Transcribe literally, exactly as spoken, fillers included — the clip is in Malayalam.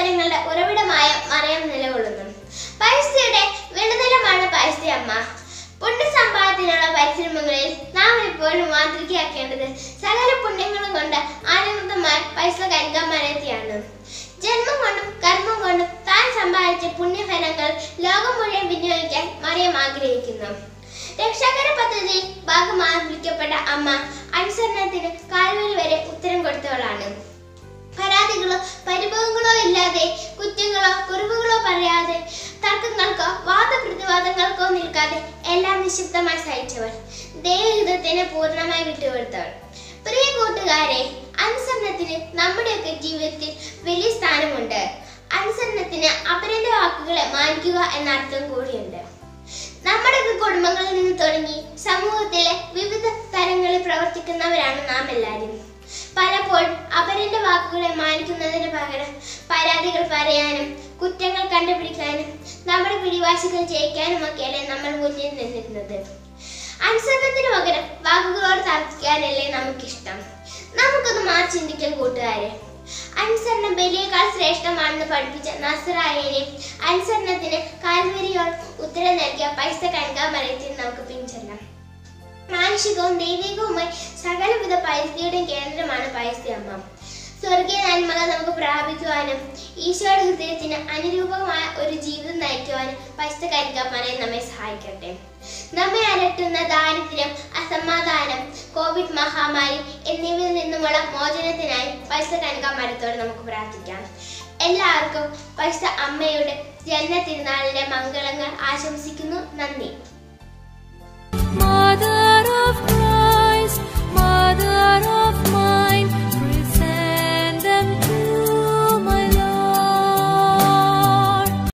അനുഗ്രഹങ്ങളുടെ ഉറവിടമായ മറിയം നിലകൊള്ളുന്നു. പരിസ്ഥിതിയുടെ വെളുനിലമാണ് പരിസ്ഥിതി അമ്മ. പുണ്യസമ്പാദത്തിനുള്ള പരിശ്രമങ്ങളിൽ നാം എപ്പോഴും മാതൃകയാക്കേണ്ടത് സകല പുണ്യങ്ങളും കൊണ്ട് ആനന്ദമായ പരിസ്ഥിതി കനികാമരത്തിയാണ്. ജന്മം കൊണ്ടും കർമ്മം കൊണ്ടും താൻ സമ്പാദിച്ച പുണ്യഫലങ്ങൾ ലോകം മുഴുവൻ വിനിയോഗിക്കാൻ മറിയം ആഗ്രഹിക്കുന്നു. രക്ഷാകര പദ്ധതിയിൽ ഭാഗമായി വിളിക്കപ്പെട്ട അമ്മ അനുസരണത്തിന് കാൽവരി വരെ ഉത്തരം കൊടുത്തവളാണ്. പരാതികളോ പരിഭവങ്ങളോ ഇല്ലാതെ, കുറ്റങ്ങളോ കുറവുകളോ പറയാതെ, തർക്കങ്ങൾക്കോ വാദപ്രതിവാദങ്ങൾക്കോ നിൽക്കാതെ എല്ലാം നിശബ്ദമായി സഹിച്ചവൾ, ദൈവഹിതത്തിന് പൂർണ്ണമായി വിട്ടുകൊടുത്തവൾ. പ്രിയ കൂട്ടുകാരെ, അനുസരണത്തിന് നമ്മുടെയൊക്കെ ജീവിതത്തിൽ വലിയ സ്ഥാനമുണ്ട്. അനുസരണത്തിന് അപരന്റെ വാക്കുകളെ മാനിക്കുക എന്ന അർത്ഥം കൂടിയുണ്ട്. നമ്മുടെയൊക്കെ കുടുംബങ്ങളിൽ നിന്ന് തുടങ്ങി സമൂഹത്തിലെ വിവിധ തരങ്ങളിൽ പ്രവർത്തിക്കുന്നവരാണ് നാം എല്ലാവരും. പലപ്പോഴും അപരന്റെ വാക്കുകളെ മാനിക്കുന്നതിന് പകരം പരാതികൾ പറയാനും കുറ്റങ്ങൾ കണ്ടുപിടിക്കാനും നമ്മുടെ പിടിവാശികൾ ജയിക്കാനും ഒക്കെയല്ലേ നമ്മൾ മുന്നിൽ നിന്നിരുന്നത്. അനുസരണത്തിന് പകരം വാക്കുകളോട് തർക്കിക്കാനല്ലേ നമുക്കിഷ്ടം. നമുക്കൊന്ന് മാറി ചിന്തിക്കാൻ കൂട്ടുകാരെ. അനുസരണം ബലിയേക്കാൾ ശ്രേഷ്ഠമാണെന്ന് പഠിപ്പിച്ച നസ്രായനെ അനുസരണത്തിന് കാൽവരിയോട് ഉത്തരം നൽകിയ പരിസ്ഥിതി കനികാമരത്തിൽ നമുക്ക് പിൻചെല്ലാം. മാനുഷികവും ദൈവികവുമായി സകലവിധ പരിസ്ഥിതിയുടെയും കേന്ദ്രമാണ് പരിസ്ഥിതി അമ്മ. സ്വർഗീയ നന്മകൾ നമുക്ക് പ്രാപിക്കുവാനും ഈശോയുടെ ഹൃദയത്തിന് അനുരൂപമായ ഒരു ജീവിതം നയിക്കുവാനും പരിസ്ഥിതി കനികാമരം നമ്മെ സഹായിക്കട്ടെ. നമ്മെ അലട്ടുന്ന ദാരിദ്ര്യം, അസമാധാനം, കോവിഡ് മഹാമാരി എന്നിവയിൽ നിന്നുമുള്ള മോചനത്തിനായി പരിസ്ഥിതി കനികാമരത്തോട് നമുക്ക് പ്രാർത്ഥിക്കാം. എല്ലാവർക്കും പരിസ്ഥിതി അമ്മയുടെ ജന്മതിരുനാളിന്റെ മംഗളങ്ങൾ ആശംസിക്കുന്നു. നന്ദി.